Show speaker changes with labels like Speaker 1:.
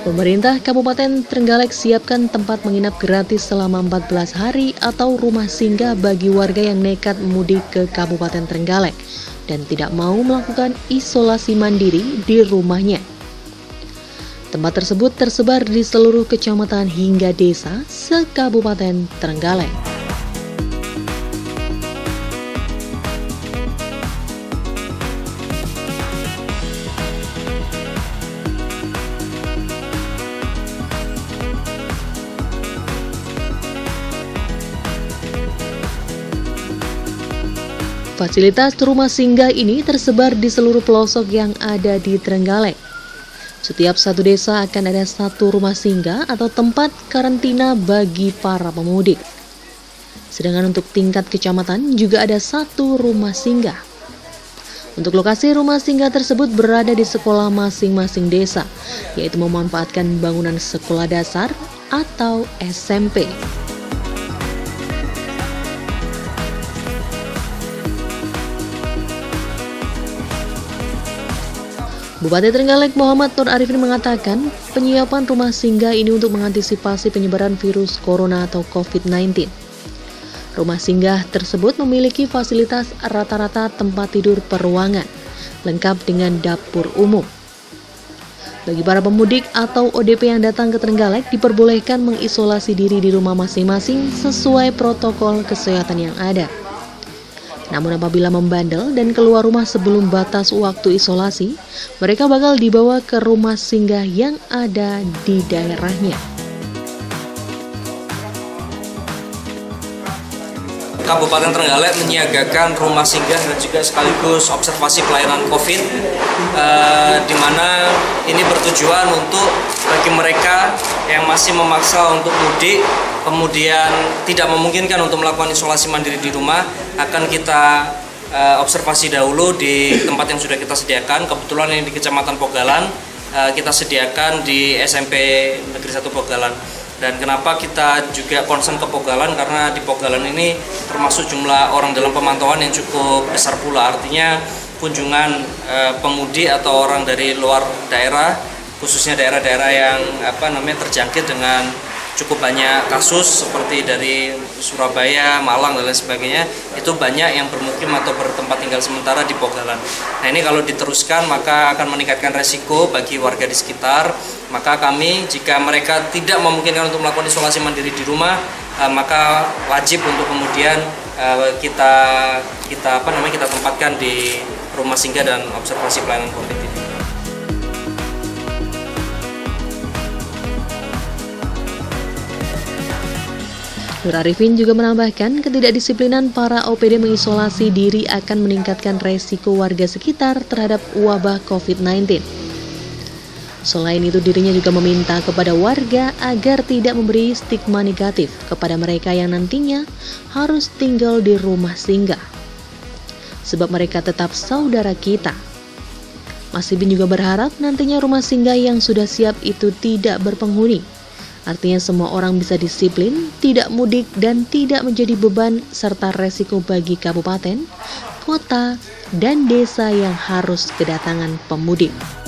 Speaker 1: Pemerintah Kabupaten Trenggalek siapkan tempat menginap gratis selama 14 hari atau rumah singgah bagi warga yang nekat mudik ke Kabupaten Trenggalek dan tidak mau melakukan isolasi mandiri di rumahnya. Tempat tersebut tersebar di seluruh kecamatan hingga desa se-Kabupaten Trenggalek. Fasilitas rumah singgah ini tersebar di seluruh pelosok yang ada di Trenggalek. Setiap satu desa akan ada satu rumah singgah atau tempat karantina bagi para pemudik. Sedangkan untuk tingkat kecamatan juga ada satu rumah singgah. Untuk lokasi rumah singgah tersebut berada di sekolah masing-masing desa, yaitu memanfaatkan bangunan sekolah dasar atau SMP. Bupati Trenggalek Muhammad Nur Arifin mengatakan penyiapan rumah singgah ini untuk mengantisipasi penyebaran virus corona atau COVID-19. Rumah singgah tersebut memiliki fasilitas rata-rata tempat tidur per ruangan, lengkap dengan dapur umum. Bagi para pemudik atau ODP yang datang ke Trenggalek diperbolehkan mengisolasi diri di rumah masing-masing sesuai protokol kesehatan yang ada. Namun apabila membandel dan keluar rumah sebelum batas waktu isolasi, mereka bakal dibawa ke rumah singgah yang ada di daerahnya.
Speaker 2: Kabupaten Trenggalek menyiagakan rumah singgah dan juga sekaligus observasi pelayanan COVID, di mana ini bertujuan untuk bagi mereka yang masih memaksa untuk mudik, kemudian tidak memungkinkan untuk melakukan isolasi mandiri di rumah, akan kita observasi dahulu di tempat yang sudah kita sediakan. Kebetulan ini di Kecamatan Pogalan, kita sediakan di SMP Negeri 1 Pogalan. Dan kenapa kita juga concern ke Pogalan, karena di Pogalan ini termasuk jumlah orang dalam pemantauan yang cukup besar pula. Artinya kunjungan pemudik atau orang dari luar daerah, khususnya daerah-daerah yang terjangkit dengan cukup banyak kasus seperti dari Surabaya, Malang dan lain sebagainya, itu banyak yang bermukim atau bertempat tinggal sementara di Pogalan. Nah ini kalau diteruskan maka akan meningkatkan resiko bagi warga di sekitar. Maka kami, jika mereka tidak memungkinkan untuk melakukan isolasi mandiri di rumah, maka wajib untuk kemudian kita tempatkan di rumah singgah dan observasi pelayanan COVID ini.
Speaker 1: Nur Arifin juga menambahkan ketidakdisiplinan para OPD mengisolasi diri akan meningkatkan resiko warga sekitar terhadap wabah COVID-19. Selain itu, dirinya juga meminta kepada warga agar tidak memberi stigma negatif kepada mereka yang nantinya harus tinggal di rumah singgah, sebab mereka tetap saudara kita. Mas Ibin juga berharap nantinya rumah singgah yang sudah siap itu tidak berpenghuni. Artinya semua orang bisa disiplin, tidak mudik dan tidak menjadi beban serta resiko bagi kabupaten, kota, dan desa yang harus kedatangan pemudik.